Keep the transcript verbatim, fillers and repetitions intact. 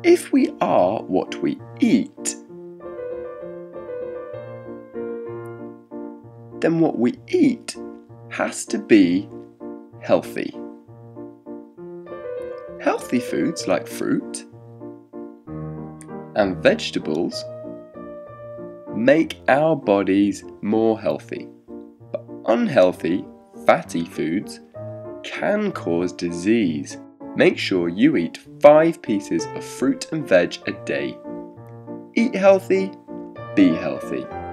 If we are what we eat, then what we eat has to be healthy. Healthy foods like fruit and vegetables make our bodies more healthy, but unhealthy, fatty foods can cause disease. Make sure you eat five pieces of fruit and veg a day. Eat healthy, be healthy.